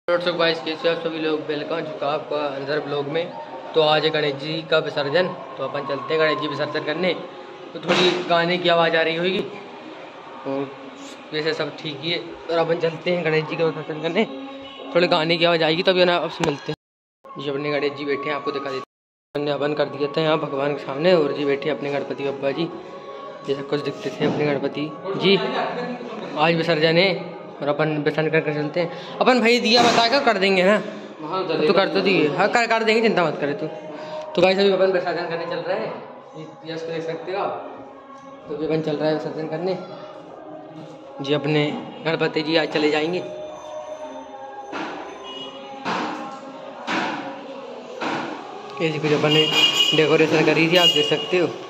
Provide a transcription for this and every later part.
Guys कैसे आप सभी लोग, वेलकम चुका आपका अंदर ब्लॉग में। तो आज है गणेश जी का विसर्जन, तो अपन चलते हैं गणेश जी विसर्जन करने। तो थोड़ी गाने की आवाज़ आ रही होगी और वैसे सब ठीक ही है। और अपन चलते हैं गणेश जी का विसर्जन करने, थोड़ी गाने की आवाज़ आएगी तभी ना आपसे मिलते हैं। जी अपने गणेश जी बैठे हैं, आपको दिखा देते हैं। हमने अपन कर दिया था यहाँ भगवान के सामने, और जी बैठे अपने गणपति बप्पा जी, जैसे कुछ दिखते थे अपने गणपति जी। आज विसर्जन है और अपन विसर्जन करके चलते हैं। अपन भाई दिया बता कर देंगे ना, तो कर तो दिए, हाँ कर देंगे, चिंता मत करे तू। तो भाई सभी अपन विसर्जन करने चल रहे हैं, यश को देख सकते हो आप। तो भी अपन चल रहा है विसर्जन करने जी। अपने गणपति जी आज चले जाएंगे। ऐसी कुछ अपन ने डेकोरेशन करी थी, आप देख सकते हो।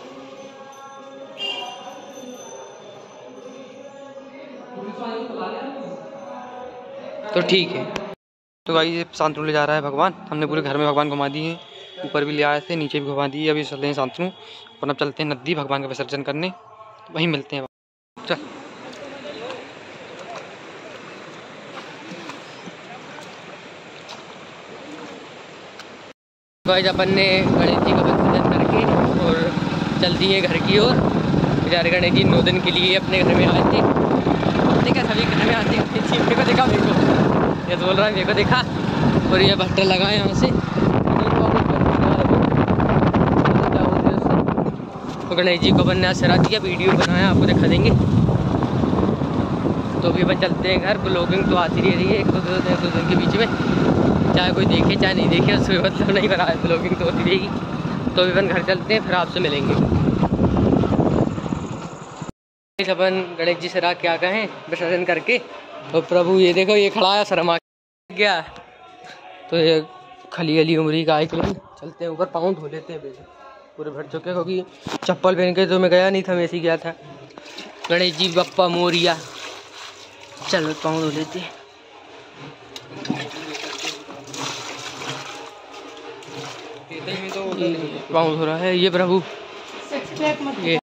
तो ठीक है। तो भाई ये शांतनु ले जा रहा है भगवान। हमने पूरे घर में भगवान घुमा दिए हैं, ऊपर भी ले आए थे, नीचे भी घुमा दिए। अभी चल रहे हैं शांतनु, और अब चलते हैं नदी भगवान का विसर्जन करने, वहीं मिलते हैं। चल भाई अपन ने गणेश जी का विसर्जन करके और चल दिए घर की ओर। बेचारे गणेश जी 9 दिन के लिए अपने घर में आए थे। देखा सभी घर में आते मेरे को देखा, मेरे को ये बोल रहा है मेरे को देखा। और ये भट्टा लगा यहाँ से, तो गणेश जी को अपन ने आज सरा दिया, वीडियो बनाया, आपको दिखा देंगे। तो अभी अपन चलते हैं घर। ब्लॉगिंग तो आती रही है एक दो दिन के बीच में, चाहे कोई देखे चाहे नहीं देखे, उससे मतलब नहीं बना है, ब्लॉगिंग तो होती रहेगी। तो अभी अपन घर चलते हैं, फिर आपसे मिलेंगे। अपन गणेश जी सरा क्या कहें विसर्जन करके। तो प्रभु ये देखो, ये खड़ा है शर्मा गया। तो ये खली उमरी का एक चलते हैं ऊपर, पाँव धो लेते हैं पूरे भर चुके, क्योंकि चप्पल पहन के तो मैं गया नहीं था, मैं ऐसे गया था। गणेश जी बप्पा मोरिया, चलो पाँव धो लेते हैं। पाँव धो रहा है ये प्रभु, ये